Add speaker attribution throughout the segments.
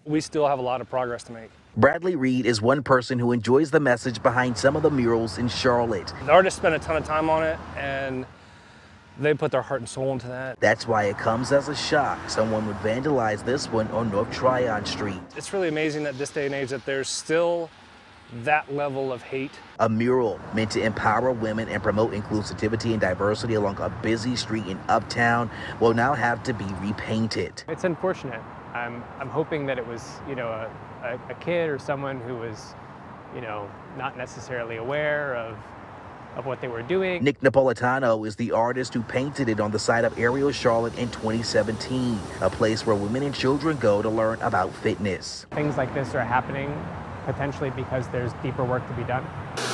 Speaker 1: We still have a lot of progress to make.
Speaker 2: Bradley Reed is one person who enjoys the message behind some of the murals in Charlotte.
Speaker 1: The artists spent a ton of time on it, and they put their heart and soul into that.
Speaker 2: That's why it comes as a shock someone would vandalize this one on North Tryon Street.
Speaker 1: It's really amazing that this day and age that there's still that level of hate.
Speaker 2: A mural meant to empower women and promote inclusivity and diversity along a busy street in Uptown will now have to be repainted.
Speaker 3: It's unfortunate. I'm hoping that it was, a kid or someone who was, not necessarily aware of what they were doing.
Speaker 2: Nick Napolitano is the artist who painted it on the side of Ariel Charlotte in 2017, a place where women and children go to learn about fitness.
Speaker 3: Things like this are happening potentially because there's deeper work to be done.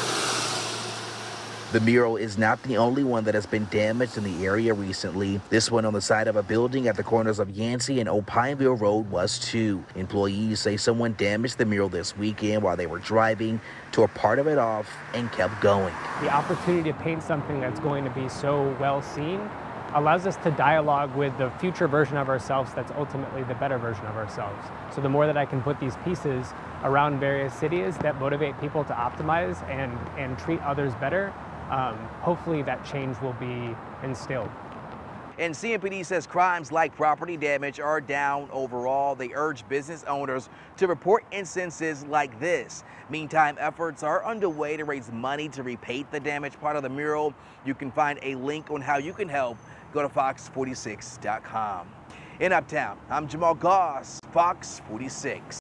Speaker 2: The mural is not the only one that has been damaged in the area recently. This one on the side of a building at the corners of Yancey and Old Pineville Road was too. Employees say someone damaged the mural this weekend while they were driving, tore part of it off, and kept going.
Speaker 3: The opportunity to paint something that's going to be so well seen allows us to dialogue with the future version of ourselves that's ultimately the better version of ourselves. So the more that I can put these pieces around various cities that motivate people to optimize and treat others better, hopefully that change will be instilled.
Speaker 2: And CMPD says crimes like property damage are down overall. They urge business owners to report instances like this. Meantime, efforts are underway to raise money to repaint the damaged part of the mural. You can find a link on how you can help. Go to fox46.com. In Uptown, I'm Jamal Goss, Fox 46.